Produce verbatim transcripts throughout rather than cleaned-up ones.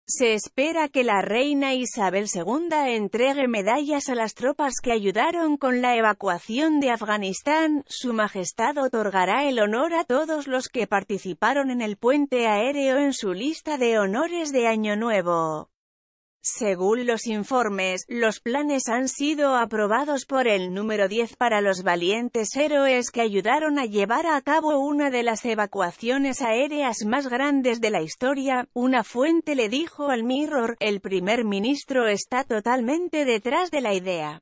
Se espera que la reina Isabel segunda entregue medallas a las tropas que ayudaron con la evacuación de Afganistán. Su Majestad otorgará el honor a todos los que participaron en el puente aéreo en su lista de honores de Año Nuevo. Según los informes, los planes han sido aprobados por el número diez para los valientes héroes que ayudaron a llevar a cabo una de las evacuaciones aéreas más grandes de la historia. Una fuente le dijo al Mirror: el primer ministro está totalmente detrás de la idea.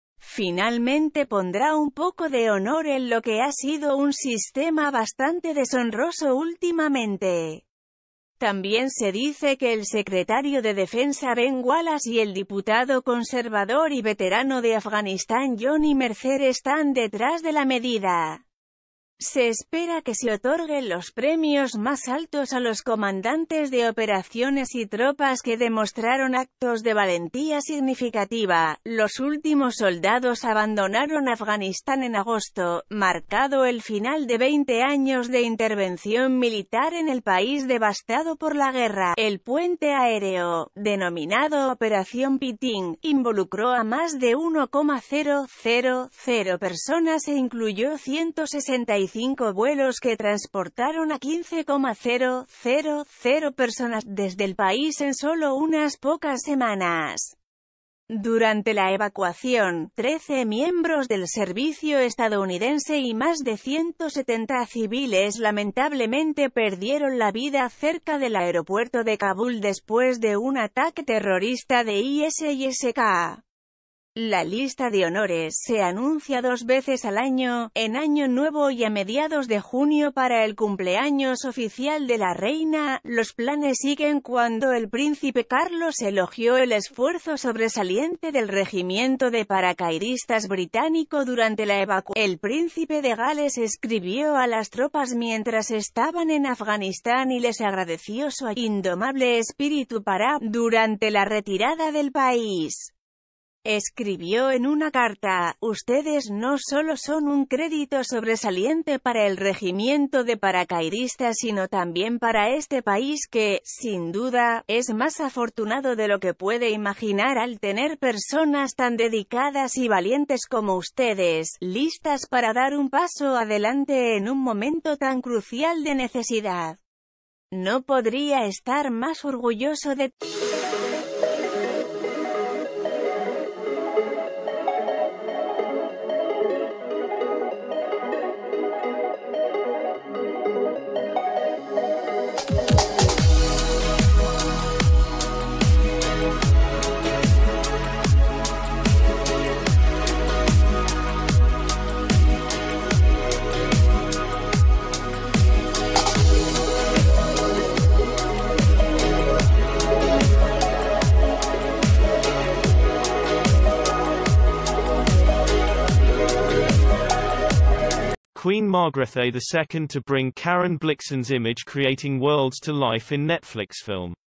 Finalmente pondrá un poco de honor en lo que ha sido un sistema bastante deshonroso últimamente. También se dice que el secretario de Defensa Ben Wallace y el diputado conservador y veterano de Afganistán Johnny Mercer están detrás de la medida. Se espera que se otorguen los premios más altos a los comandantes de operaciones y tropas que demostraron actos de valentía significativa. Los últimos soldados abandonaron Afganistán en agosto, marcado el final de veinte años de intervención militar en el país devastado por la guerra. El puente aéreo, denominado Operación Piting, involucró a más de uno coma cero cero cero personas e incluyó ciento sesenta y cinco vuelos que transportaron a quince coma cero cero cero personas desde el país en solo unas pocas semanas. Durante la evacuación, trece miembros del servicio estadounidense y más de ciento setenta civiles lamentablemente perdieron la vida cerca del aeropuerto de Kabul después de un ataque terrorista de I S I S K. La lista de honores se anuncia dos veces al año, en Año Nuevo y a mediados de junio para el cumpleaños oficial de la reina. Los planes siguen cuando el príncipe Carlos elogió el esfuerzo sobresaliente del regimiento de paracaidistas británico durante la evacuación. El príncipe de Gales escribió a las tropas mientras estaban en Afganistán y les agradeció su indomable espíritu para, durante la retirada del país. Escribió en una carta: ustedes no solo son un crédito sobresaliente para el regimiento de paracaidistas sino también para este país que, sin duda, es más afortunado de lo que puede imaginar al tener personas tan dedicadas y valientes como ustedes, listas para dar un paso adelante en un momento tan crucial de necesidad. No podría estar más orgulloso de Queen Margrethe the Second to bring Karen Blixen's image creating worlds to life in Netflix film.